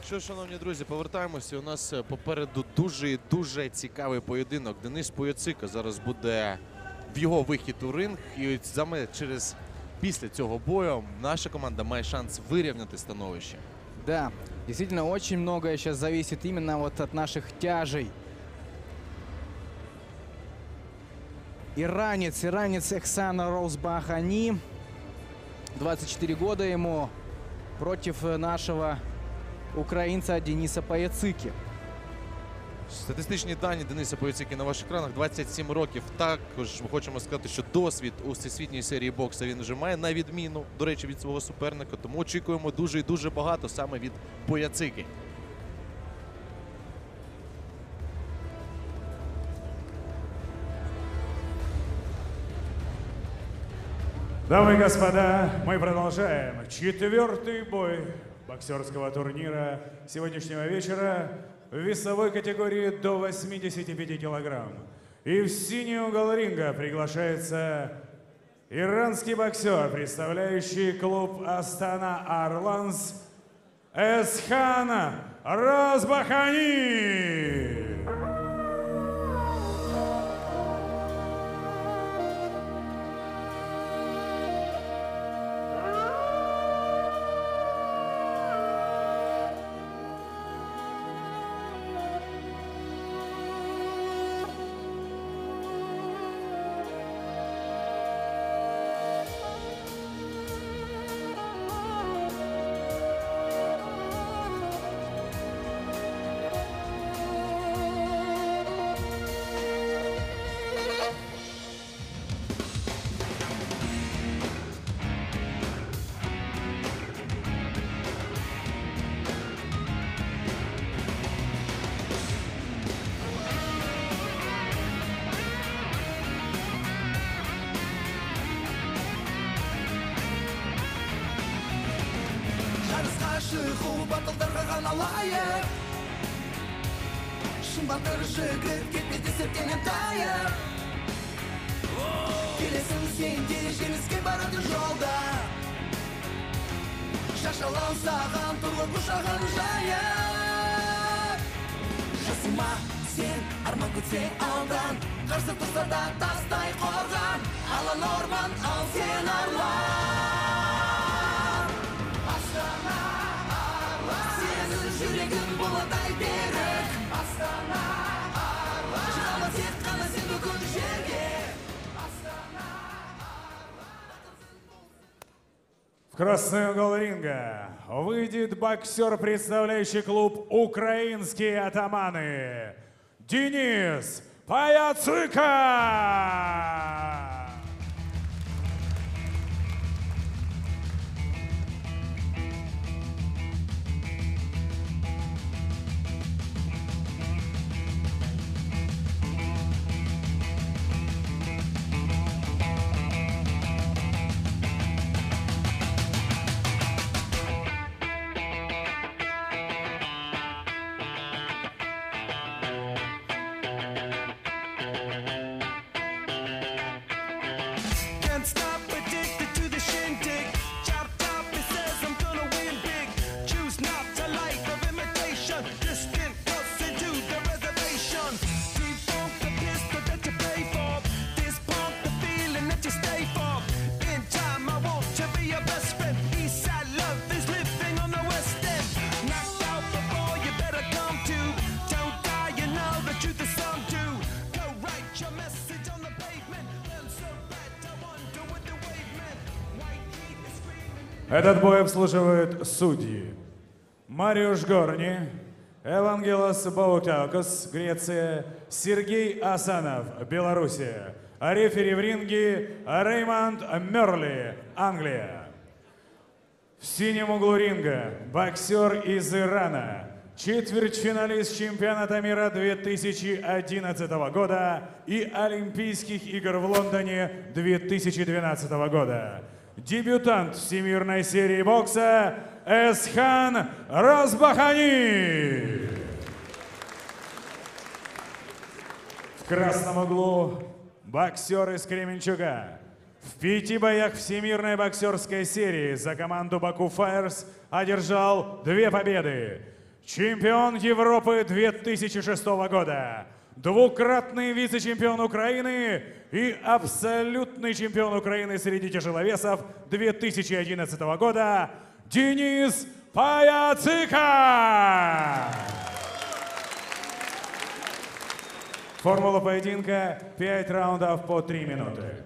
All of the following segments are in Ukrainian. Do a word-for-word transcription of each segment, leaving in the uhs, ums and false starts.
Що, шановні друзі, повертаємося. У нас попереду дуже і дуже цікавий поєдинок. Денис Поyatsyka зараз буде в його вихід у ринг. І саме через після цього бою наша команда має шанс вирівняти становище. Да, действительно, очень многое сейчас зависит именно вот от наших тяжей. Иранец, иранец Ehsan Rouzbahani, двадцать четыре года ему, против нашего українця Дениса Poyatsyki. Статистичні дані Дениса Poyatsyki на ваших екранах. двадцять сім років. Також ми хочемо сказати, що досвід у всесвітній серії боксу він вже має, на відміну, до речі, від свого суперника. Тому очікуємо дуже і дуже багато саме від Poyatsyki. Дамы и господа, мы продолжаем четвертый бой боксерского турнира сегодняшнего вечера в весовой категории до восьмидесяти пяти килограмм. И в синий угол ринга приглашается иранский боксер, представляющий клуб Astana Arlans, Ehsan Rouzbahani. Шығу батылдарға ғана лайық, шын батыр жігіт кетпеді сертенен тайып. Келесің сен де жеңіске барады жолда, шашалан саған тұрлы құшағын жайып. Жасыма сен арман күтсең алдан, қарсы тұстарда тастай қорған, алан орман ал сен арлан. Astana жүрегім боладай берік, Astana Arlans, шығама тек қана сен бүгін жерге. В красный угол ринга выйдет боксер, представляющий клуб «Украинские атаманы», Денис Poyatsyka. Этот бой обслуживают судьи Мариуш Горни, Евангелос Баутакос, Греция, Сергей Асанов, Белоруссия, а рефери в ринге Реймонд Мерли, Англия. В синем углу ринга боксер из Ирана, четвертьфиналист чемпионата мира две тысячи одиннадцатого года и Олимпийских игр в Лондоне две тысячи двенадцатого года. Дебютант всемирной серии бокса Ehsan Rouzbahani. В красном углу боксер из Кременчуга. В пяти боях всемирной боксерской серии за команду Baku Fighters одержал две победы. чемпион Европы две тысячи шестого года, двукратный вице-чемпион Украины и абсолютный чемпион Украины среди тяжеловесов две тысячи одиннадцатого года Денис Poyatsyka. Формула поединка – пять раундов по три минуты.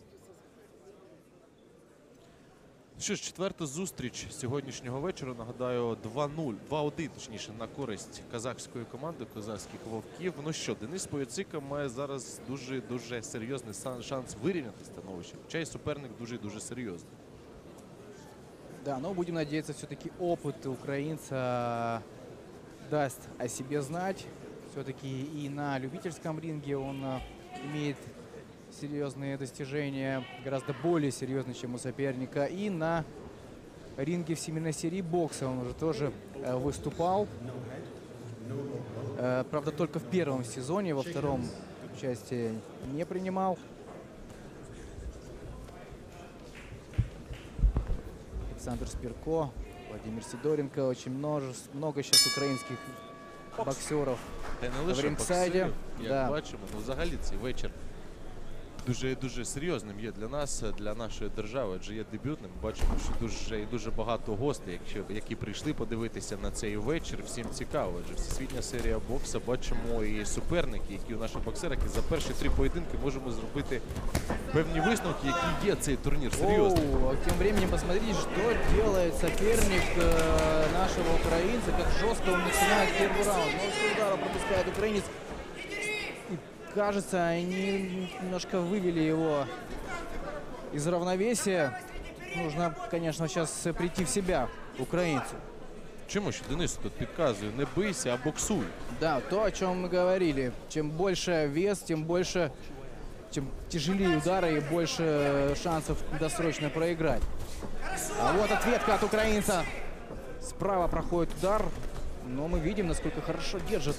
Що ж, четверта зустріч сьогоднішнього вечора, нагадаю, два нуль, два один, точніше, на користь казахської команди, козацьких вовків. Ну що, Денис Poyatsyka має зараз дуже-дуже серйозний шанс вирівняти становище, хоча й суперник дуже-дуже серйозний. Да, но будем надеяться, все-таки опыт украинца даст о себе знать. Все-таки и на любительском ринге он э, имеет серьезные достижения, гораздо более серьезные, чем у соперника. И на ринге всемирной серии бокса он уже тоже э, выступал. Э, правда, только в первом сезоне, во втором участие не принимал. Александр Спирко, Владимир Сидоренко. Очень множество, много сейчас украинских боксеров Та й не в лише рінгсайді. боксерів, як Да. бачимо, ну взагалі цей вечір дуже-дуже серйозним є для нас, для нашої держави, адже є дебютним. Бачимо, що дуже і дуже багато гостей, якщо, які прийшли подивитися на цей вечір. Всім цікаво, адже всесвітня серія бокса, бачимо і суперники, які у наших боксерах, і за перші три поєдинки можемо зробити певні висновки, які є цей турнір. Серйозно. Оу, а тем временем посмотрите, что делает соперник э, нашего украинца, как жестко он начинает первый раунд. Множество ударов пропускает украинец. И, кажется, они немножко вывели его из равновесия. Нужно, конечно, сейчас прийти в себя украинцу. Чому ж Денис тут підказує, не бийся, а боксуй. Да, то, о чем мы говорили. Чем больше вес, тем больше, чем тяжелее удары и больше шансов досрочно проиграть. А вот ответка от украинца. Справа проходит удар, но мы видим, насколько хорошо держит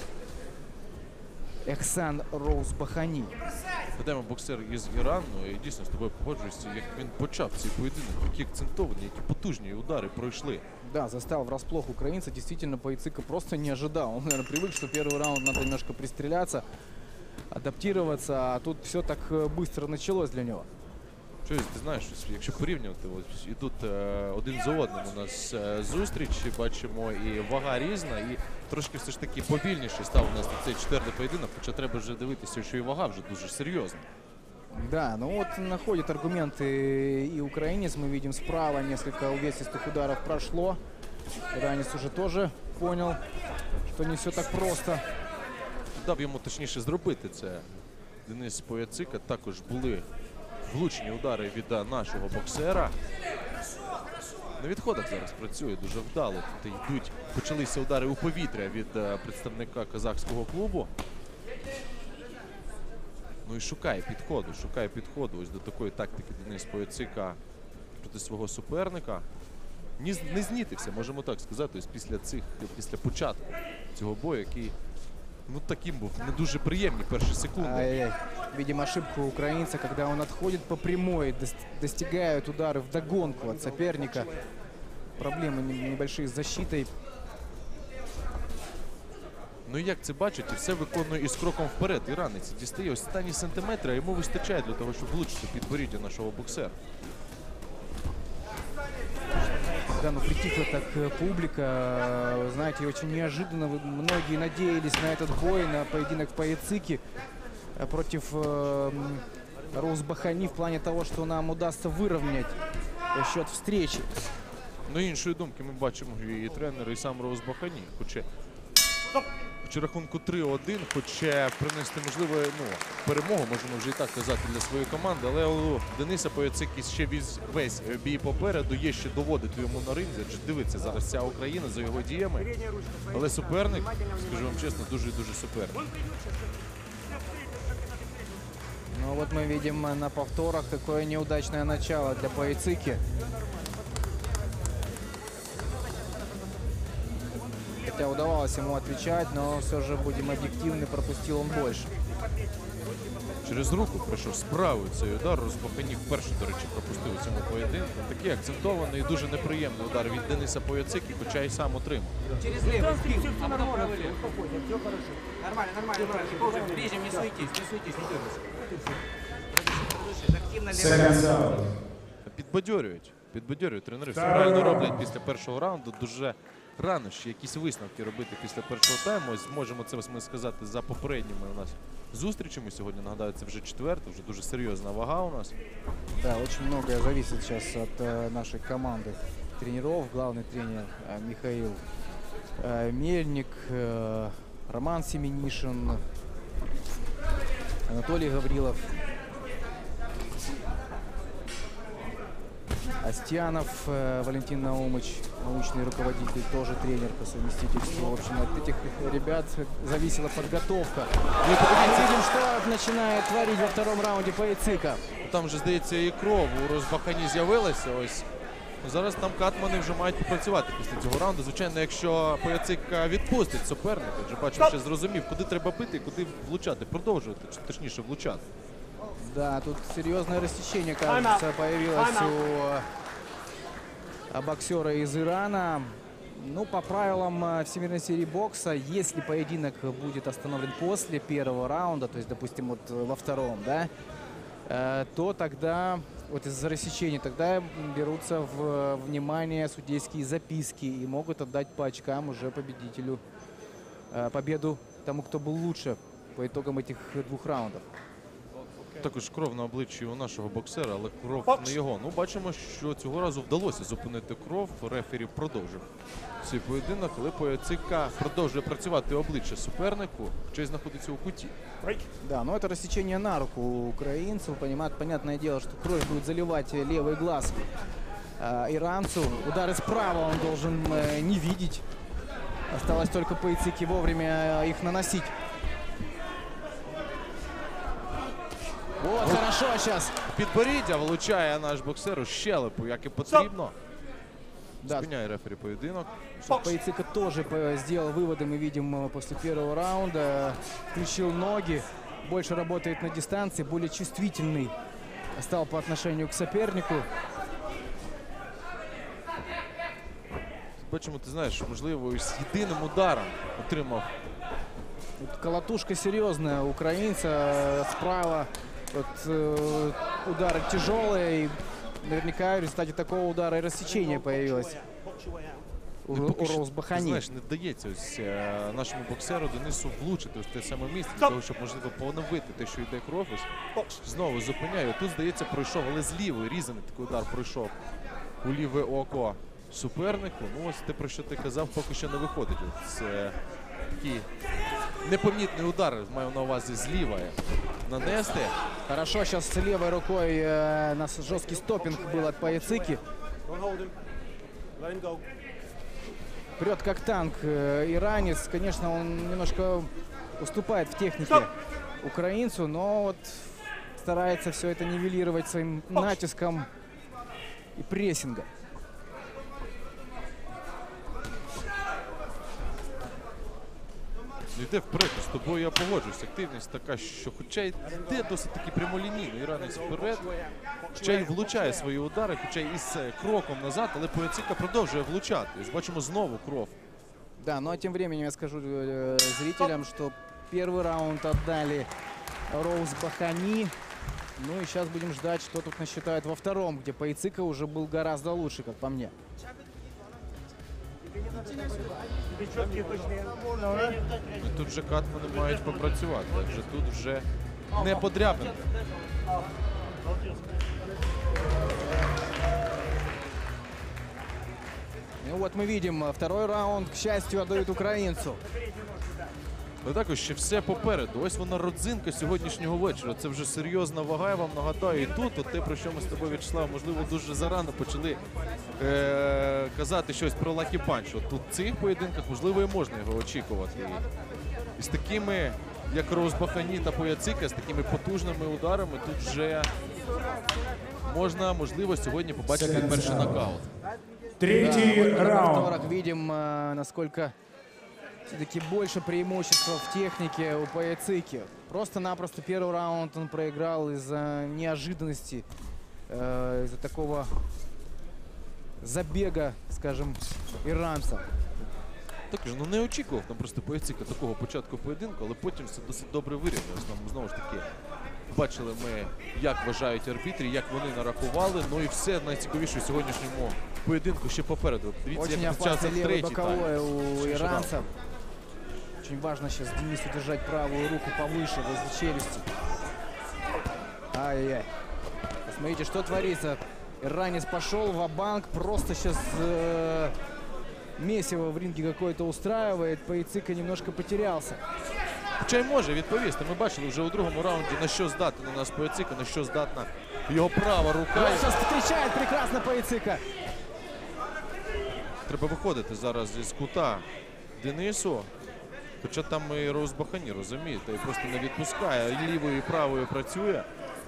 Ehsan Rouzbahani. Ведемо боксер із Ірану, і дійсно з тобою погоджуюся, як він почав цей поєдинок, які акцентовані, які потужні удари пройшли. Да, застал врасплох украинца. Действительно, Poyatsyka просто не ожидал. Он, наверное, привык, что первый раунд надо немножко пристреляться, адаптироваться, а тут все так э, быстро началось для него. Щось, ти знаєш, якщо порівнювати, ось і тут е, один за одним у нас е, зустріч, бачимо і вага різна, і трошки все ж таки повільніше став у нас на цей четвертий поєдинок, хоча треба вже дивитися, що і вага вже дуже серйозна. Да, ну вот находит аргументы и украинец. Мы видим справа несколько увесистых ударов прошло. Иранец уже тоже понял, что не все так просто. Дав йому точніше зробити це Денис Poyatsyka. Також були влучні удари від е, нашого боксера. На відходах зараз працює дуже вдало. Тут йдуть, почалися удари у повітря від е, представника казахського клубу. Ну і шукає підходу, шукає підходу ось до такої тактики Денис Poyatsyka проти свого суперника. Не, не знітився, можемо так сказати, ось після цих, після початку цього бою, який, ну, таким був не дуже приємні перші секунди. Ай-яй. Видим ошибку украинца, когда он отходит по прямой, дос- достигают удары вдогонку от соперника. Проблемы не- небольшие с защитой. Ну як це бачите, все виконує із кроком вперед. Іранець дістає останні сантиметри, а йому вистачає для того, щоб влучити підборіддя нашого боксера. Да, ну притихла так э, публика. Э, Знаете, очень неожиданно. Вы- Многие надеялись на этот бой, на поединок Poyatsyki э, против э, м, Rouzbahani в плане того, что нам удастся выровнять э, счет встречи. Ну, іншої думки ми бачимо і тренер, і сам Rouzbahani. Хоче, хоче рахунку три один, хоче принести, можливо, ну, перемогу, можемо вже і так казати, для своєї команди. Але у Дениса Poyatsyka ще весь, весь бій попереду, є ще доводити йому на ринзі, адже дивиться зараз вся Україна за його діями. Але суперник, скажу вам чесно, дуже-дуже суперник. Ну вот мы видим э, на повторах, какое неудачное начало для Poyatsyki. Хотя удавалось ему отвечать, но все же, будем объективны, пропустил он больше. Через руку прийшов з правою цей удар. Роузбахані вперше, до речі, пропустив у цьому поєдинку. Такий акцентований і дуже неприємний удар від Дениса Пояцики, хоча й сам отримав. Через левый спину, а потом правый левый. Нормально, нормально, нормально. Режем, не суетись, не суетись, не дергайся. Активно левый. Підбадьорюють. Підбадьорюють тренери. Все Так. правильно роблять після першого раунду. Дуже рано ще якісь висновки робити після першого тайму. Ось зможемо це ми сказати за попередніми у нас зустрічами. Сьогодні, нагадаю, це вже четверта, вже дуже серйозна вага у нас. Да, очень многое зависит сейчас от э, нашей команды тренеров. Главный тренер э, Михаил э, Мельник, э, Роман Семенишин, Анатолий Гаврилов, Астянов, э, Валентин Наумыч, научный руководитель, тоже тренер по совместительству. В общем, от этих ребят зависела подготовка. И видим, что начинает творить во втором раунде Поyatsyka. Там вже, здається, і кров у Роузбахані з'явилася. Ось зараз там катмани вже мають попрацювати після цього раунду. Звичайно, якщо Поyatsyka відпустить суперника, вже бачимо, що зрозумів, куди треба бити і куди влучати, продовжувати, точніше влучати. Да, тут серьезное рассечение, кажется, появилось у а, боксера из Ирана. Ну, по правилам а, Всемирной серии бокса, если поединок будет остановлен после первого раунда, то есть, допустим, вот во втором, да, э, то тогда, вот из-за рассечения, тогда берутся в внимание судейские записки и могут отдать по очкам уже победителю э, победу тому, кто был лучше по итогам этих двух раундов. Також кров на обличчі у нашого боксера, але кров не його. Ну, бачимо, що цього разу вдалося зупинити кров. Рефері продовжив цей поєдинок, але Poyatsyka продовжує працювати обличчя супернику, хоча й знаходиться у куті. Да, но это рассечение на руку украинцев. Понимают, понятное дело, что кровь будет заливать левый глаз э, иранцу. Удары справа он должен э, не видеть. Осталось только Poyatsyке вовремя их наносить. Вот, хорошо сейчас. Підборіддя влучає наш боксер у щелепу, як і потрібно. Да. Спиняє рефері поєдинок. Poyatsyka тоже по- сделал выводы, мы видим, э, после первого раунда. Включил ноги, больше работает на дистанции, более чувствительный стал по отношению к сопернику. Бачимо, ти знаєш, можливо, з єдиним ударом отримав. Вот колотушка серьезная у украинца. э, Справа вот, э, удары тяжелые. И наверняка в результате такого удара и рассечение появилось у, Ну, Ро- поки у що, ти Роузбахани. знаєш, не вдається ось е, нашому боксеру Денису влучити ось те саме місце, для того, щоб, можливо, поновити те, що йде кров. Ось знову зупиняє. Тут, здається, пройшов, але з лівої різаний такий удар пройшов у ліве око супернику. Ну, ось те, про що ти казав, поки що не виходить. Це такий непомітний удар, маю на увазі зліва нанести. Хорошо, сейчас с левой рукой э, нас жесткий стопинг был от Poyatsyki. Прет как танк э, иранец. Конечно, он немножко уступает в технике украинцу, но вот старается все это нивелировать своим натиском и прессингом. Йде вперед, з тобою я погоджуюсь. Активність така, що хоча й йде досить таки прямолінійно, іранець вперед, хоча й влучає свої удари, хоча й із е, кроком назад, але Poyatsyka продовжує влучати. Ось бачимо знову кров. Да, ну а тем временем я скажу э, зрителям, что первый раунд отдали Роузбахани. Ну и сейчас будем ждать, что тут насчитают во втором, где Poyatsyka уже был гораздо лучше, как по мне. І тут вже катмани мають попрацювати, адже тут вже не подряпин. Ну вот мы видим, э, второй раунд, к счастью, отдают украинцу. Але також ще все попереду. Ось вона родзинка сьогоднішнього вечора. Це вже серйозна вага, я вам нагадаю. І тут, от те, про що ми з тобою, В'ячеслав, можливо, дуже зарано почали е- казати щось про Lucky Punch. От тут в цих поєдинках, можливо, і можна його очікувати. І, і з такими, як Роузбахані та Poyatsyka, з такими потужними ударами, тут вже можна, можливо, сьогодні побачити перший нокаут. Третий Да, вот на раунд. повторах видим, э, насколько все-таки больше преимущества в технике у Poyatsyki. Просто-напросто первый раунд он проиграл из-за неожиданности, э, из-за такого забега, скажем, іранця. Також ну, не очікував там просто Poyatsyka такого початку поєдинку, але потім все досить добре вирівнялось. Нам знову ж таки бачили ми, як вважають арбітри, як вони нарахували. Ну і все найцікавіше у сьогоднішньому поєдинку ще попереду. Дивіться, Очень як включався опасный левый третій боковой тайм. у Ще иранца. Очень важно сейчас Денису держать правую руку повыше, возле челюсти. Ай-яй-яй. Посмотрите, что творится. Иранец пошел ва-банк, просто сейчас э, месиво в ринге какое-то устраивает. Poyatsyka немножко потерялся. Хоча й може відповісти. Ми бачили вже у другому раунді, на що здатен у нас Poyatsyka, на що здатна його права рука. Вот сейчас встречает прекрасно Poyatsyka. Треба виходити зараз із кута Денису. Хоча там і Rouzbahani, розумієте, і просто не відпускає. І лівою, і правою працює.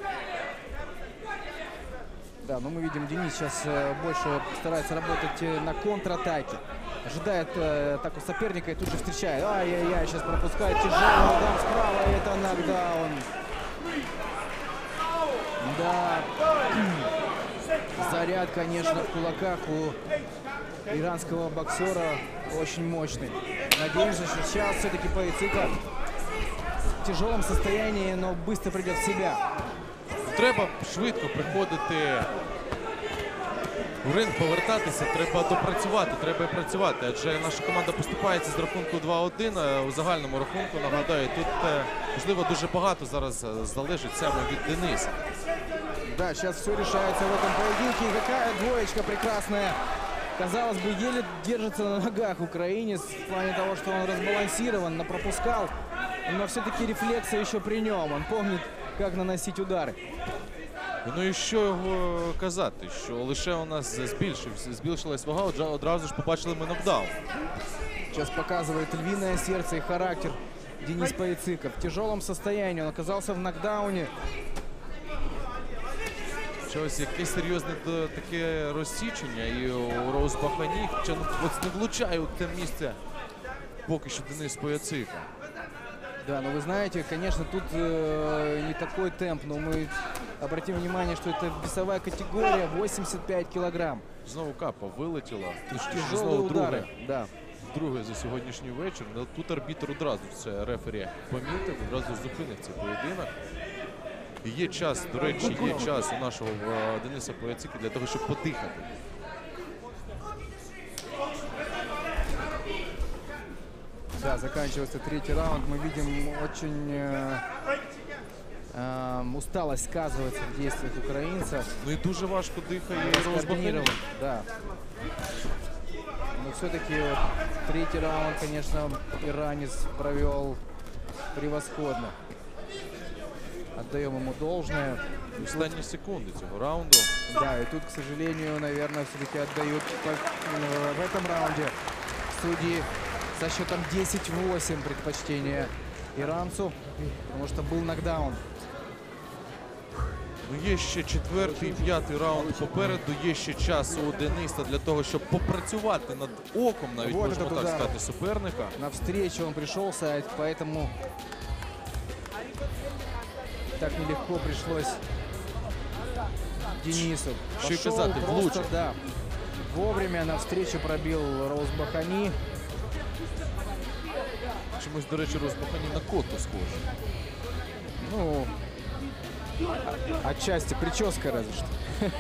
Да, но мы видим, Денис сейчас э, больше старается работать э, на контратаке. Ожидает э, атаку соперника и тут же встречает. Ай-яй-яй, сейчас пропускает тяжелый удар справа, и это нокдаун. Да. Заряд, конечно, в кулаках у иранского боксера очень мощный. Надеемся, что сейчас все-таки Poyatsyka в тяжелом состоянии, но быстро придет в себя. Треба швидко приходити в ринг, повертатися, треба допрацювати, треба і працювати. Адже наша команда поступається з рахунку два один. У загальному рахунку, нагадаю, тут, можливо, дуже багато зараз залежить саме від Дениса. Да, сейчас все решается в этом поединке. И какая двоечка прекрасная. Казалось бы, еле держится на ногах украинец в плане того, что он разбалансирован, пропускал. Но все-таки рефлексы еще при нем. Он помнит, як наносити удари. Ну і що його казати, що лише у нас збільшився, збільшилась вага, одразу ж побачили ми нокдаун. Сейчас показывает львиное сердце и характер Денис Poyatsyka. В тяжелом состоянии, он оказался в нокдауне. Щось якесь серйозне таке розсічення і у Rouzbahani, хоча ну, от не влучає у те місце поки що Денис Poyatsyka. Да, но вы знаете, конечно, тут э, не такой темп, но мы обратим внимание, что это весовая категория восемьдесят пять килограмм. Знову капа вилетіла. Тяжелые Знову удары. друге, Да. друге за сьогоднішній вечір. Но тут арбітр одразу, це рефері, помітив, одразу зупинив цей поєдинок. І є час, до речі, є час у нашого е, Дениса Poyatsyka для того, щоб подихати. Да, заканчивается третий раунд. Мы видим, очень э, э, усталость сказывается в действиях украинцев. Ну і дуже важко дихає Rouzbahani. Скоординирован, да. Но все-таки вот, третий раунд, конечно, иранец провел превосходно. Отдаем ему должное. Останні секунди цього раунду. Да, и тут, к сожалению, наверное, все-таки отдают по- э, в этом раунде судьи со счетом десять восемь предпочтение иранцу, потому что был нокдаун. Ну, є ще четвертий, п'ятий раунд попереду, є ще час у Дениса для того, щоб попрацювати над оком, навіть Вот можна этот так удар. сказати, суперника. Навстречу он пришелся, поэтому так нелегко пришлось Денису. Еще и Пошел казаты просто, влучил. да, вовремя навстречу пробил Rouzbahani. Чомусь, до речі, Rouzbahani на коту схожий. Ну, о- отчасти прическа разве что.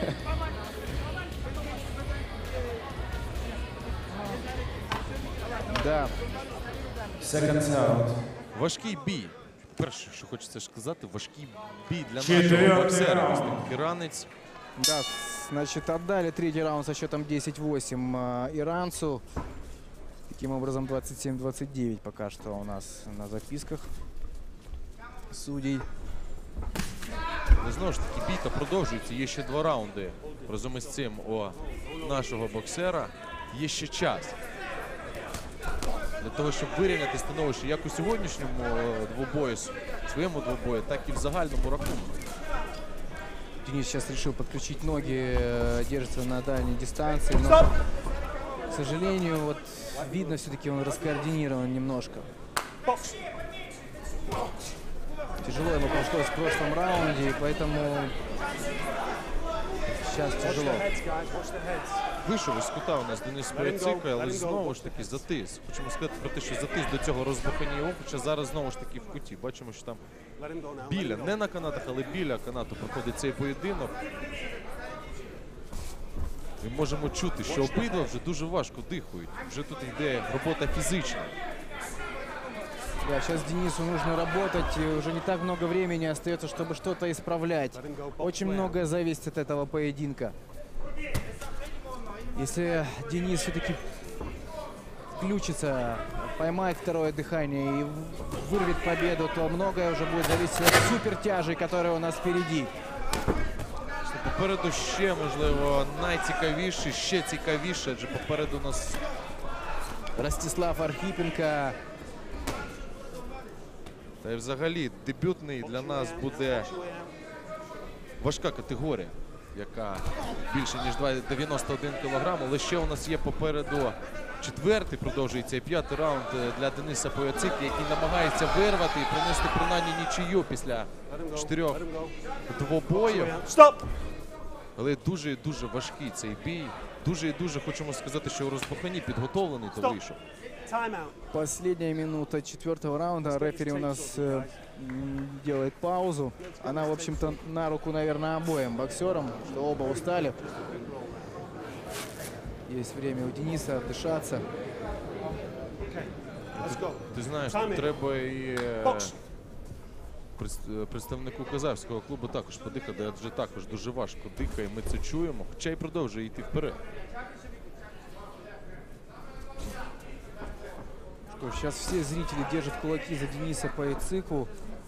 Да, Seconds out. Важкий бій. Перше, що хочеться сказати, важкий бій для Четвертий нашого боксера. раунд. Ось такий іранець. да, значит, отдали третий раунд со счетом десять восемь э, иранцу. Таким образом, двадцать семь двадцать девять пока что у нас на записках судей. Але знову ж таки, бійка продовжується. Є ще два раунди. Разом із цим у нашого боксера є ще час. Для того, щоб вирівняти становище як у сьогоднішньому е, двобої, своєму двобої, так і в загальному рахунку. Денис сейчас решил подключить ноги, э, держится на дальней дистанции, но, к сожалению, вот видно, все-таки он раскоординирован немножко. Тяжело ему пришлось в прошлом раунде, и поэтому сейчас тяжело. Вийшов із кута у нас Денис Пояtszyka, але знову ж таки затис. Хочемо сказати про те, що затис до цього Rouzbahani, хоча зараз знову ж таки в куті. Бачимо, що там біля, не на канатах, але біля канату проходить цей поєдинок. І можемо чути, що обидва вже дуже важко дихають. Вже тут йде робота фізична. Да, сейчас Денису нужно работать, и уже не так много времени остается, чтобы что-то исправлять. Очень многое зависит от этого поединка. Если Денис все-таки включится, поймает второе дыхание и вырвет победу, то многое уже будет зависеть от супертяжей, которые у нас впереди. Попереду ще, можливо, найцікавіше, ще цікавіше, адже попереду у нас Ростислав Архипенко. Та й взагалі дебютний для нас буде важка категорія, яка більше ніж дев'яносто один кілограм. Але ще у нас є попереду четвертий, продовжується і п'ятий раунд для Дениса Poyatsyki, який намагається вирвати і принести принаймні нічию після чотирьох двобоїв. Але дуже і дуже важкий цей бій. Дуже і дуже хочемо сказати, що Rouzbahani підготовлений, то вийшов. Последняя минута четвертого раунда. Рефери у нас э, делает паузу. Она, в общем-то, на руку, наверное, обоим боксерам, что оба устали. Есть время у Дениса отдышаться. Ти знаєш, тут треба і е, пред- представнику казахського клубу також подихати, адже також дуже важко дихає, ми це чуємо, хоча й продовжує йти вперед. Что, сейчас все зрители держат кулаки за Дениса Poyatsyku.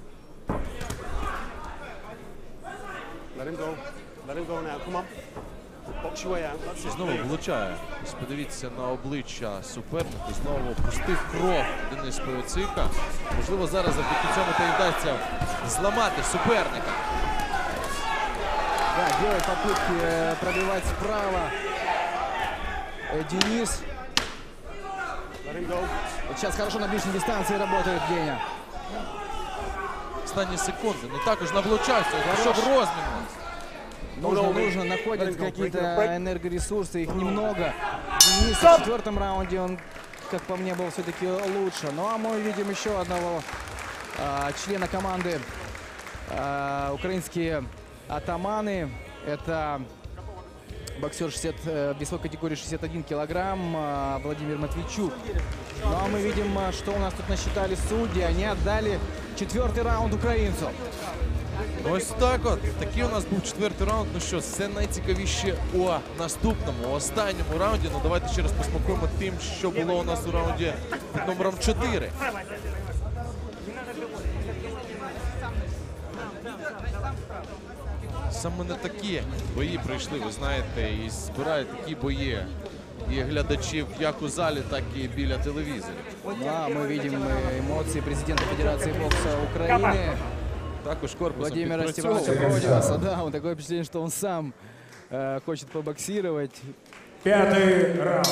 Let him go. Let him go now. Come on. Box your way out. That's it. Знову влучає. Ось подивіться на обличчя суперника. Знову пустив кров Денис Poyatsyka. Можливо, зараз завдяки цьому та й вдасться зламати суперника. Да, делает попытки э, пробивать справа. Э, Денис. Let him go. Вот сейчас хорошо на ближней дистанции работает Деня. Останні секунди. Ну також навлучався. Пішов розмін. Нужно, нужно, находят какие-то энергоресурсы, их немного. Денис в четвертом раунде, он, как по мне, был все-таки лучше. Ну а мы видим еще одного а, члена команды а, украинские атаманы. Это боксер шестьдесят, э, весовой категории шестьдесят один килограмм а, Владимир Матвейчук. Ну а мы видим, а, что у нас тут насчитали судьи. Они отдали четвертый раунд украинцу. Ось так от. Такий у нас був четвертий раунд. Ну що, все найцікавіше у наступному, у останньому раунді. Ну давайте ще раз посмакуємо тим, що було у нас у раунді під номером чотири. Саме не такі бої прийшли, ви знаєте, і збирають такі бої і глядачів як у залі, так і біля телевізорів. Ну, а мы видим э, эмоции президента Федерации бокса Украины. Також корпусом Владимира підпрацьовував. Степановича Продиуса. Да, он такое впечатление, что он сам э, хочет побоксировать. Пятый раунд.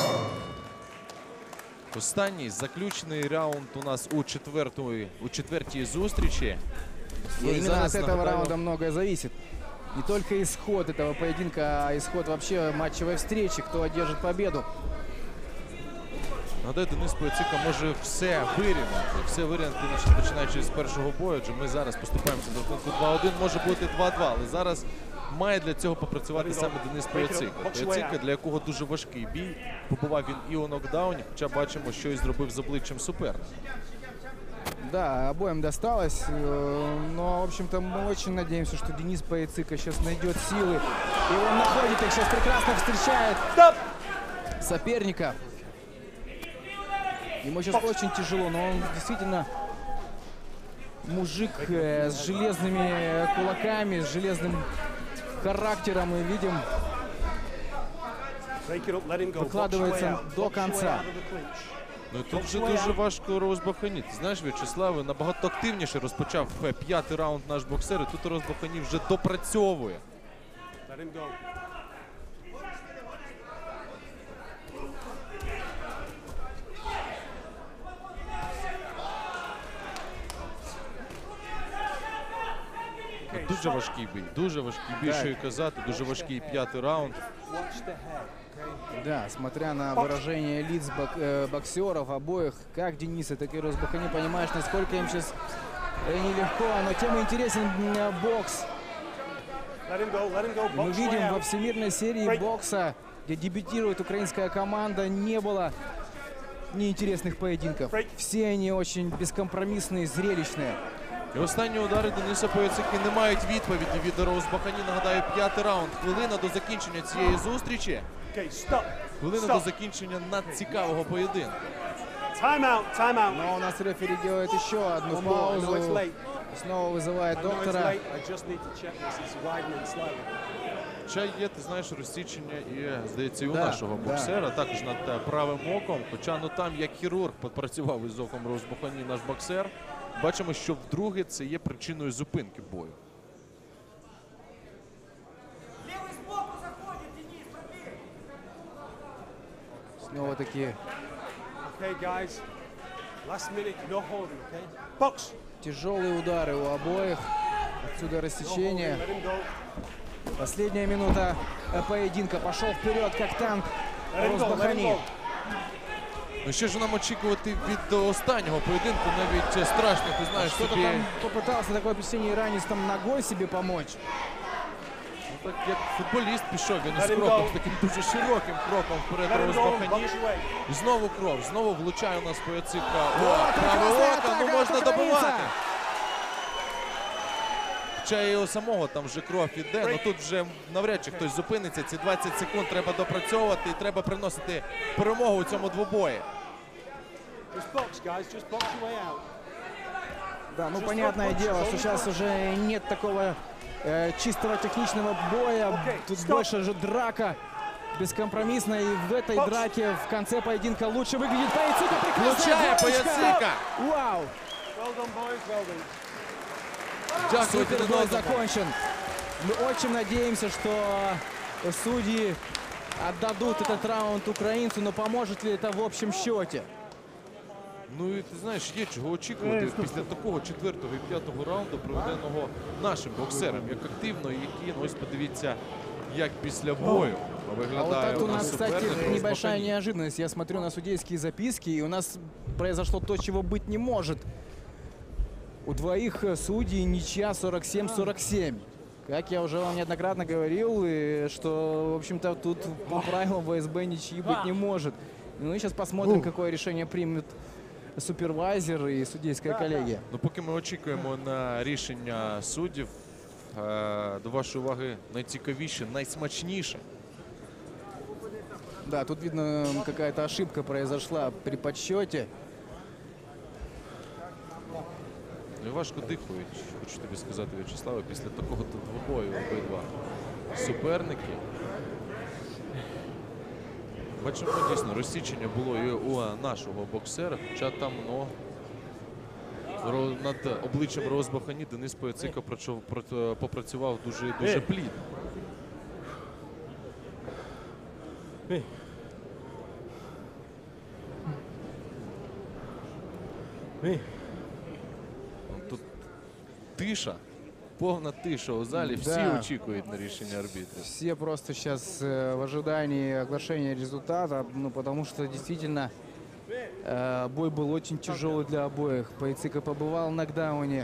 Останній заключний раунд у нас у четвертої, у четвертій зустрічі. Ну, И і именно зараз от этого нагадаємо- раунда многое зависит. Не только исход этого поединка, а исход вообще матчевой встречи, кто одержит победу. Нагадаю, Денис Poyatsyka може все вирівняти, все вирівняти, починаючи з першого бою, адже ми зараз поступаємося до рахунку два один, може бути два-два, але зараз має для цього попрацювати саме Денис Poyatsyka. Poyatsyka, для якого дуже важкий бій, побував він і у нокдауні, хоча бачимо, що і зробив з обличчям суперника. Да, обоим досталось, э, но, в общем-то, мы очень надеемся, что Денис Poyatsyka сейчас найдет силы. И он находит их, сейчас прекрасно встречает соперника. Ему сейчас очень тяжело, но он действительно мужик э, с железными кулаками, с железным характером. Мы видим, Break it up. Let him go. Box your way выкладывается out. до Box your way конца. out of the clinch. Ну і тут вже дуже важко Rouzbahani. Ти знаєш, В'ячеславе, набагато активніше розпочав е, п'ятий раунд наш боксер, і тут Rouzbahani вже допрацьовує. Let him go. дуже важкий бій. Дуже важкий бій, що і казати. Дуже важкий п'ятий раунд. Да, смотря на выражение лиц бок, э, боксеров обоих, как Дениса, так и Роузбахани, понимаешь, насколько им сейчас нелегко, но тем интересен э, бокс. Let him go, let him go. И мы Box видим, way во out. всемирной серии бокса, где дебютирует украинская команда, не было неинтересных поединков. Все они очень бескомпромиссные, зрелищные. І останні удари Дениса Пояцики не мають відповіді від Роузбахані. Нагадаю, п'ятий раунд. Хвилина до закінчення цієї зустрічі. Okay, stop. Хвилина до Stop. закінчення надцікавого поєдинку. Time out, time out. Но у нас рефери делает еще одну One more. I know it's паузу. late. Снова вызывает I know it's доктора. late. I just need to check this. It's widening slightly. Хоча є, ти знаєш, розсічення і, здається, і у Да, нашого да. боксера, також над е, правим оком. Хоча ну там як хірург попрацював із оком Роузбахані наш боксер. Бачимо, що вдруге це є причиною зупинки бою. Снова таки Okay, guys. Last minute, no holding, okay? Box. тяжелые удары у обоих. Отсюда No holding. рассечение. Let him go. Последняя минута э, поединка. Пошел вперед, как танк Let him go. Let him Роузбахани. go. Ну що ж нам очікувати від останнього поєдинку, навіть е, страшно, ти знаєш, Что-то собі, там попытался такое впечатление иранец там ногой себе помочь. ну, так як футболіст пішов, він із Let him кроком, go. з таким дуже широким кроком вперед Let him go. Роузбахані. Box away. І знову кров, знову влучає у нас Пояцика. О, О, праве прекрасная око, ну атака можна от добивати. українця. Хоча і у самого там вже кров іде, ну тут вже навряд чи хтось зупиниться. Ці двадцять секунд треба допрацьовувати і треба приносити перемогу у цьому двобої. Just box, guys. Just box your way out. Да, ну Just понятное one punch, дело, only что сейчас punch. уже нет такого э, чистого техничного боя. Окей, Тут стоп. больше же драка бескомпромиссная. И в этой Бокс. драке в конце поединка лучше выглядит Поyatsyka. Прекрасная Влучає двоечка. Поyatsyka. Вау! Well done, boys. Well done. Дякую один Супербой одному. закончен. Мы очень надеемся, что судьи отдадут этот раунд украинцу, но поможет ли это в общем счете? Ну і ти знаєш, є чого очікувати після такого четвертого і п'ятого раунду, проведеного нашим боксером, як активно, і які, ну ось подивіться, як після бою А вот виглядає так у у нас нас, кстати, суперник небольшая Роузбахані. неожиданность. Я смотрю на судейские записки, и у нас произошло то, чего быть не может. У двоих э, судей ничья сорок семь сорок семь. Как я уже вам неоднократно говорил, и что, в общем-то, тут по правилам вэ эс бэ ничьи быть не может. Ну и сейчас посмотрим, какое решение примет супервайзер и судейская коллегия. Ну, поки ми очікуємо на рішення суддів, е, до вашої уваги найцікавіше, найсмачніше. Да, тут видно, какая-то ошибка произошла при подсчете. Ну, і важко дихають, хочу тобі сказати, В'ячеславе, після такого двобою обидва суперники. Бачимо, дійсно, розсічення було і у нашого боксера, хоча там, ну, ро- над обличчям Роузбахані Денис Поyatsyka прочов- прот- попрацював дуже, дуже плідно. Тут тиша, повна тиша у залі, всі Да. очікують на рішення арбітрів. Все просто сейчас э, в ожидании оглашения результата, ну потому что действительно э, бой был очень тяжелый для обоих. Поyatsyka побывал в нокдауне,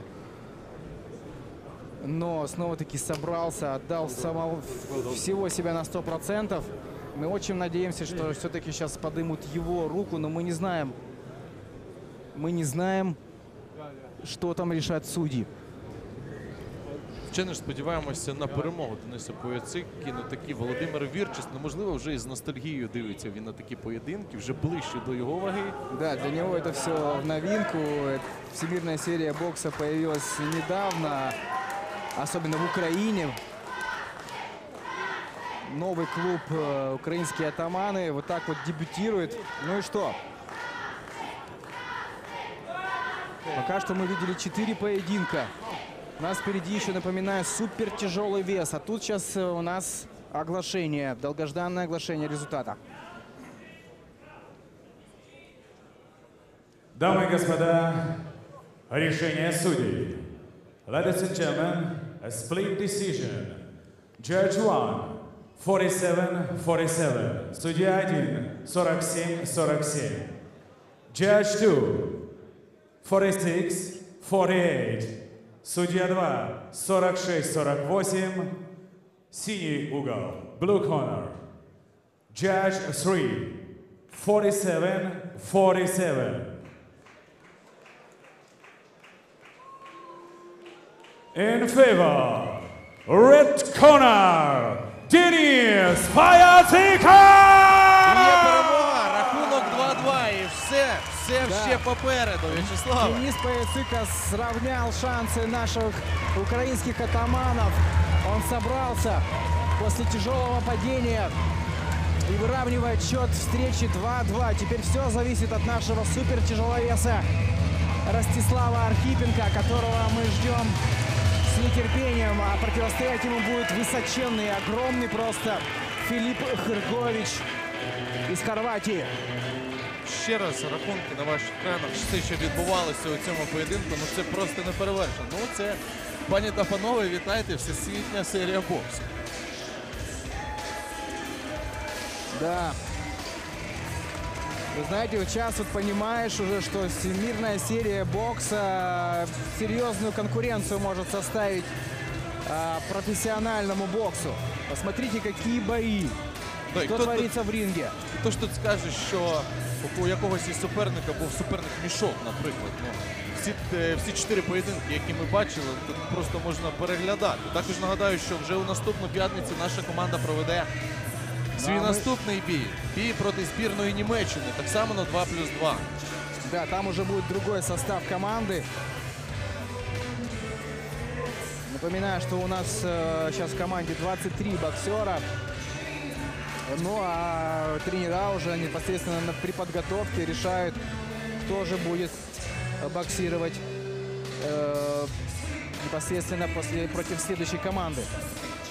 но снова-таки собрался, отдал самого, всего себя на сто процентов. Мы очень надеемся, что все-таки сейчас подымут его руку, но мы не знаем, мы не знаем, что там решат судьи. Ще не сподіваємося на перемогу Дениса Поyatsyki. Ну такі Володимир Вірчис, ну можливо, вже із ностальгією дивиться він на такі поєдинки, вже ближче до його ваги. Да, для него это все в новинку. Всемирная серия бокса появилась недавно, особенно в Украине. Новый клуб э, «Украинские атаманы» вот так вот дебютирует. Ну и что? Пока что мы видели четыре поединка. У нас впереди еще, напоминаю, супер тяжелый вес. А тут сейчас э, у нас оглашение, долгожданное оглашение результата. Дамы и господа, решение судей. Ladies and gentlemen, A split decision. Judge one, forty-seven forty-seven. Судья один, сорок семь сорок семь. Judge two, forty-six forty-eight. Судья два, сорок шесть сорок восемь. Синий угол, blue corner. Judge three, forty-seven forty-seven. In favor, red corner, Денис Poyatsyka! Є перемога, рахунок два-два і все, все Да. ще попереду, Вячеслав. Денис Поясыка сравнял шансы наших украинских атаманов. Он собрался после тяжелого падения и выравнивает счет встречи два-два. Теперь все зависит от нашего супертяжеловеса Ростислава Архипенко, которого мы ждем с нетерпением. А противостоять ему будет высоченный, огромный просто Филипп Хргович из Хорватии. Ще раз рахунки на ваших екранах, все, що відбувалося у цьому поєдинку, ну це просто неперевершено. Ну це, пані та панове, вітайте, всесвітня серія боксу. Да. Вы знаете, вот сейчас вот понимаешь уже, что всемирная серия бокса серьезную конкуренцию может составить а, профессиональному боксу. Посмотрите, какие бои, Да, і что хто тут- творится в ринге. Хто ж тут скаже, що у якогось із суперника був суперник мішок, наприклад. Ну, всі, е, всі чотири поєдинки, які ми бачили, тут просто можна переглядати. Також нагадаю, що вже у наступну п'ятницю наша команда проведе свій Да, ми- наступний бій. Бій проти збірної Німеччини, так само на два плюс два. Да, там уже будет другой состав команды. Напоминаю, что у нас э, сейчас в команде двадцать три боксера. Ну а тренера уже непосредственно на- при подготовке решают, кто же будет э, боксировать э, непосредственно после, против следующей команды.